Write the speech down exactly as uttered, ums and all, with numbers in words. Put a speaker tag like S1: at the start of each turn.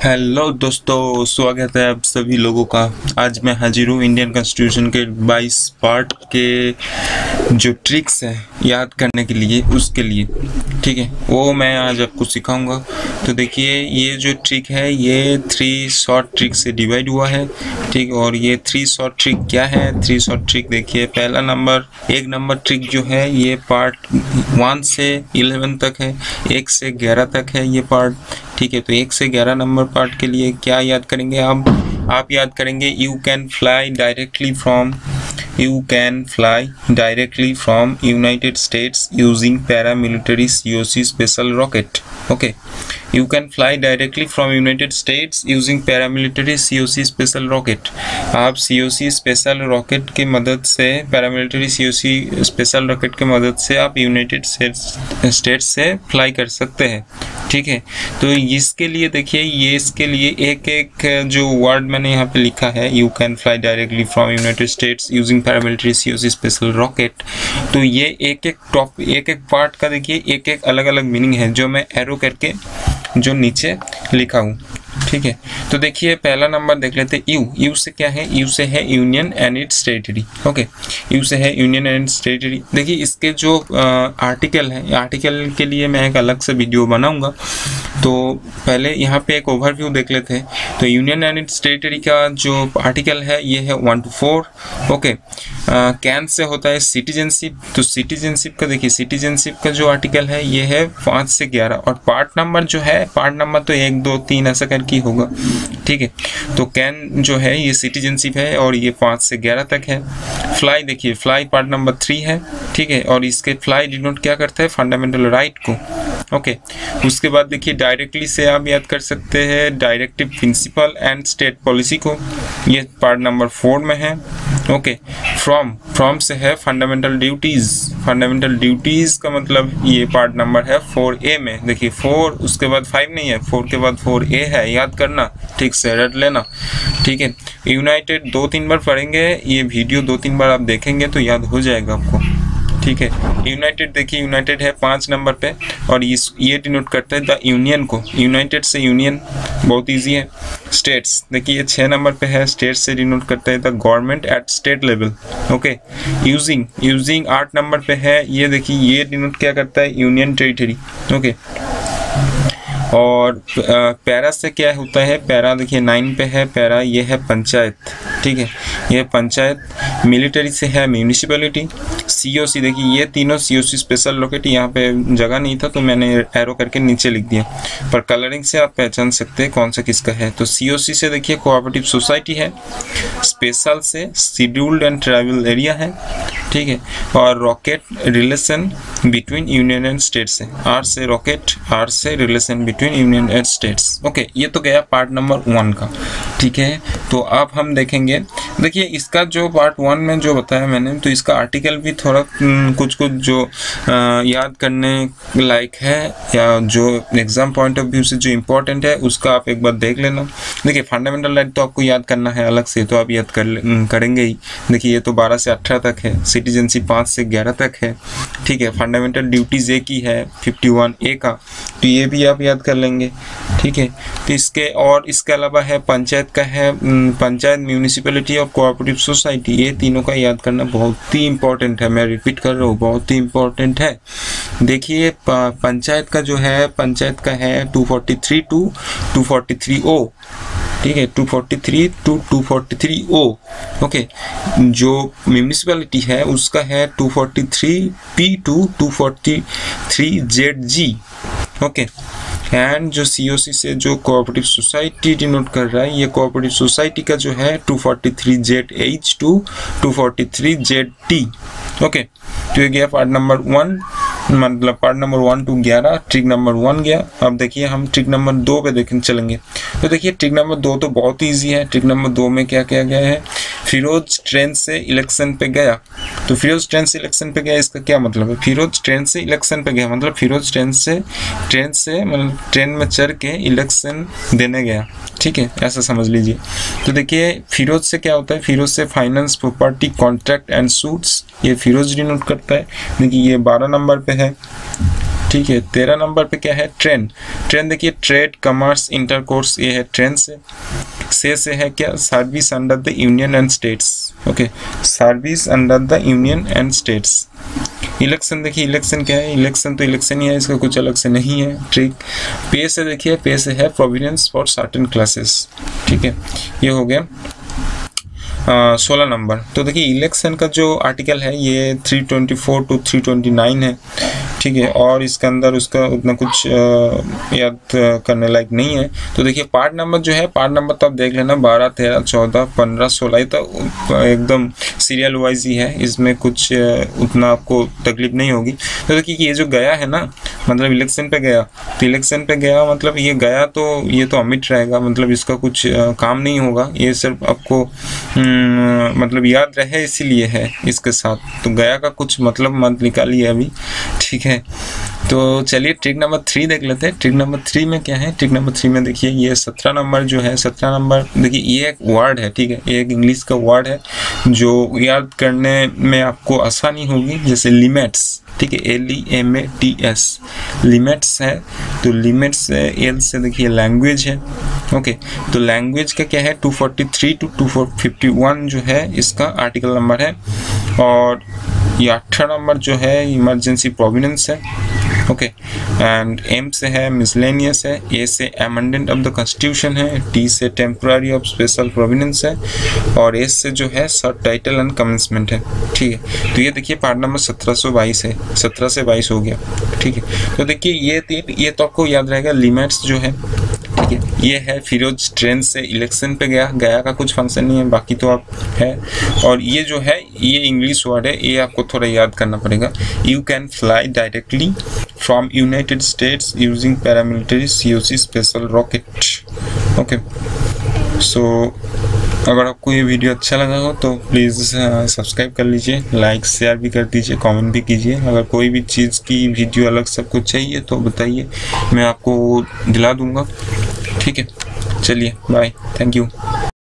S1: Hello दोस्तों, स्वागत है आप सभी लोगों का। आज मैं हाजिर हूँ इंडियन कॉन्स्टिट्यूशन के बाईस पार्ट के जो ट्रिक्स है याद करने के लिए, उसके लिए ठीक है, वो मैं आज आपको सिखाऊंगा। तो देखिए, ये जो ट्रिक है ये थ्री शॉर्ट ट्रिक से डिवाइड हुआ है, ठीक। और ये थ्री शॉर्ट ट्रिक क्या है? थ्री शॉर्ट ट्रिक देखिए, पहला नंबर एक नंबर ट्रिक जो है ये पार्ट वन से इलेवन तक है, एक से ग्यारह तक है ये पार्ट, ठीक है। तो एक से ग्यारह नंबर पार्ट के लिए क्या याद करेंगे आप आप याद करेंगे you can fly directly from you can fly directly from United States using paramilitary COC special rocket. Okay, you can fly directly from United States using paramilitary COC special rocket. आप सीओसी स्पेशल रॉकेट की मदद से, paramilitary COC special rocket की मदद से आप United states से fly कर सकते हैं, ठीक है। तो इसके लिए देखिए, ये इसके लिए एक एक जो वर्ड मैंने यहाँ पे लिखा है, you can fly directly from United States using paramilitary COC special rocket, तो ये एक एक टॉप एक एक पार्ट का देखिए एक एक अलग अलग मीनिंग है जो मैं एरो करके जो नीचे लिखा हूँ, ठीक है। तो देखिए, पहला नंबर देख लेते हैं। यू यू से क्या है? यू से है union and its territory. Okay, U से है यूनियन एंड इट्स टेरिटरी। देखिए, इसके जो आर्टिकल है, आर्टिकल के लिए मैं एक अलग से वीडियो बनाऊंगा। तो पहले यहाँ पे एक ओवरव्यू देख लेते हैं। तो यूनियन एंड इट्स टेरिटरी का जो आर्टिकल है ये है one two four. Okay, can से होता है सिटीजनशिप। तो सिटीजनशिप का देखिए, सिटीजनशिप का जो आर्टिकल है ये है पाँच से ग्यारह। और पार्ट नंबर जो है, पार्ट नंबर तो एक दो तीन ऐसा करके होगा, ठीक है। तो कैन जो है ये सिटीजनशिप है और ये पाँच से ग्यारह तक है। फ्लाई देखिए, फ्लाई पार्ट नंबर थ्री है, ठीक है। और इसके फ्लाई डिनोट क्या करता है? फंडामेंटल राइट को। ओके, उसके बाद देखिए, डायरेक्टली से आप याद कर सकते हैं directive principle and state policy को, ये पार्ट नंबर फोर में है। ओके, फ्रॉम फ्रॉम से है फंडामेंटल ड्यूटीज। फंडामेंटल ड्यूटीज का मतलब ये पार्ट नंबर है फोर ए में। देखिए, फोर उसके बाद फाइव नहीं है, फोर के बाद फोर ए है, याद करना, ठीक से रट लेना, ठीक है। यूनाइटेड दो तीन बार पढ़ेंगे, ये वीडियो दो तीन बार आप देखेंगे तो याद हो जाएगा आपको, ठीक है। यूनाइटेड देखिए, यूनाइटेड है पाँच नंबर पे और इस ये डिनोट करता है द यूनियन को। यूनाइटेड से यूनियन बहुत इजी है। स्टेट्स देखिए, ये छः नंबर पे है, स्टेट्स से डिनोट करता है the government at state level. Okay, using using आठ नंबर पे है, ये देखिए ये डिनोट क्या करता है? Union territory. ओके, और पैरा से क्या होता है? पैरा देखिए नाइन पे है, पैरा ये है पंचायत, ठीक है, ये पंचायत। मिलिट्री से है म्यूनिसिपैलिटी। सीओसी देखिए, ये तीनों सीओसी स्पेशल रॉकेट, यहाँ पे जगह नहीं था तो मैंने एरो करके नीचे लिख दिया, पर कलरिंग से आप पहचान सकते हैं कौन सा किसका है। तो सीओसी से देखिए कोऑपरेटिव सोसाइटी है, स्पेशल से शेड्यूल्ड एंड ट्राइबल एरिया है, ठीक है। और rocket relation between union and states है, आर से रॉकेट, आर से relation between union and states. Okay, ये तो गया पार्ट नंबर वन का, ठीक है। तो अब हम देखेंगे, देखिए इसका जो पार्ट वन में जो बताया मैंने, तो इसका आर्टिकल भी थोड़ा कुछ कुछ जो आ, याद करने लायक है, या जो एग्जाम पॉइंट ऑफ व्यू से जो इम्पोर्टेंट है उसका आप एक बार देख लेना। देखिए, फंडामेंटल राइट तो आपको याद करना है अलग से, तो आप याद कर करेंगे ही। देखिए, ये तो बारह से अठारह तक है, सिटीजनशिप पाँच से ग्यारह तक है, ठीक है। फंडामेंटल ड्यूटीज ए की है फिफ्टी वन ए का, तो ये भी आप याद कर लेंगे, ठीक है। तो इसके और इसके अलावा है पंचायत का है, पंचायत, म्यूनिसिपैलिटी और कोऑपरेटिव सोसाइटी, ये तीनों का याद करना बहुत ही इंपॉर्टेंट है। मैं रिपीट कर रहा हूँ, बहुत ही इंपॉर्टेंट है। देखिए, पंचायत का जो है, पंचायत का है two forty three two two forty three O, ठीक है, two forty three two two forty three O. Okay, जो म्यूनिसिपैलिटी है उसका है two forty three P two two forty three Z G. Okay, and जो सीओसी से जो cooperative society denote कर रहा है, ये कोऑपरेटिव सोसाइटी का जो है two forty three Z H two two forty three Z T. Okay, तो ये गया पार्ट नंबर वन, मतलब पार्ट नंबर वन टू ग्यारह, ट्रिक नंबर वन गया। अब देखिए, हम ट्रिक नंबर दो पे देखें चलेंगे। तो देखिए, ट्रिक नंबर दो तो बहुत ईजी है। ट्रिक नंबर दो में क्या किया गया है? फिरोज ट्रेन से इलेक्शन पे गया। तो फिरोज ट्रेन से इलेक्शन पे गया, इसका क्या मतलब है? फिरोज ट्रेन से इलेक्शन पे गया मतलब फिरोज ट्रेन से ट्रेन से मतलब ट्रेन में चढ़ के इलेक्शन देने गया, ठीक है, ऐसा समझ लीजिए। तो देखिए, फिरोज से क्या होता है? फिरोज से finance, property, contract and suits, ये फिरोज डिनोट करता है। देखिए, ये बारह नंबर पे है, ठीक है। तेरह नंबर पे क्या है, ट्रेन। ट्रेन देखिए, ट्रेड, कमर्स, इंटरकोर्स, ये है ट्रेन से। से से है क्या, service under the union and states. Okay, service under the union and states. Election देखिए, इलेक्शन क्या है, इलेक्शन तो इलेक्शन ही है, इसका कुछ अलग से नहीं है। ठीक, पे से देखिए, पे से है प्रोविडेंस फॉर सर्टेन क्लासेस। ठीक है, ये हो गया सोलह नंबर। तो देखिए इलेक्शन का जो आर्टिकल है ये three twenty four two three twenty nine है। ठीक है, और इसके अंदर उसका उतना कुछ याद करने लायक नहीं है। तो देखिए पार्ट नंबर जो है, पार्ट नंबर तो आप देख लेना, बारह, तेरह, चौदह, पंद्रह, सोलह, ये तो एकदम सीरियल वाइज ही है, इसमें कुछ उतना आपको तकलीफ नहीं होगी। तो देखिए ये जो गया है ना, मतलब इलेक्शन पे गया, तो इलेक्शन पे गया मतलब ये गया तो ये तो अमिट रहेगा, मतलब इसका कुछ काम नहीं होगा, ये सिर्फ आपको मतलब याद रहे इसीलिए है इसके साथ। तो गया का कुछ मतलब मत निकालिए अभी। ठीक है, तो चलिए ट्रिक नंबर थ्री देख लेते हैं। ट्रिक नंबर थ्री में क्या है, ट्रिक नंबर थ्री में देखिए ये सत्रह नंबर जो है, सत्रह नंबर देखिए ये एक वर्ड है। ठीक है, ये एक इंग्लिश का वर्ड है जो याद करने में आपको आसानी होगी, जैसे लिमिट्स। ठीक है, L E M A T S, limits है। तो लिमिट्स एल से देखिए लैंग्वेज है। ओके, तो लैंग्वेज का क्या है, two forty three two two fifty one जो है इसका आर्टिकल नंबर है। और ये अठारह नंबर जो है इमरजेंसी प्रोविडेंस है। ओके, एंड एम से है मिसलेनियस है, ए से अमेंडमेंट ऑफ द कॉन्स्टिट्यूशन है, टी से टेम्पररी ऑफ स्पेशल प्रोविडेंस है, और एस से जो है सब टाइटल एंड कमेंसमेंट है। ठीक है, तो ये देखिए पार्ट नंबर सत्रह सौ बाईस है, सत्रह से बाईस हो गया। ठीक है, तो देखिए ये तीन, ये तो आपको याद रहेगा, लिमिट्स जो है। ठीक है, ये है फिरोज ट्रेन से इलेक्शन पे गया, गया का कुछ फंक्शन नहीं है, बाकी तो आप है। और ये जो है ये इंग्लिश वर्ड है, ये आपको थोड़ा याद करना पड़ेगा। You can fly directly from United States using paramilitary C O C special rocket. Okay, so अगर आपको ये वीडियो अच्छा लगा हो तो प्लीज़ सब्सक्राइब कर लीजिए, लाइक शेयर भी कर दीजिए, कमेंट भी कीजिए। अगर कोई भी चीज़ की वीडियो अलग सब कुछ चाहिए तो बताइए, मैं आपको दिला दूँगा। ठीक है, चलिए बाय, थैंक यू।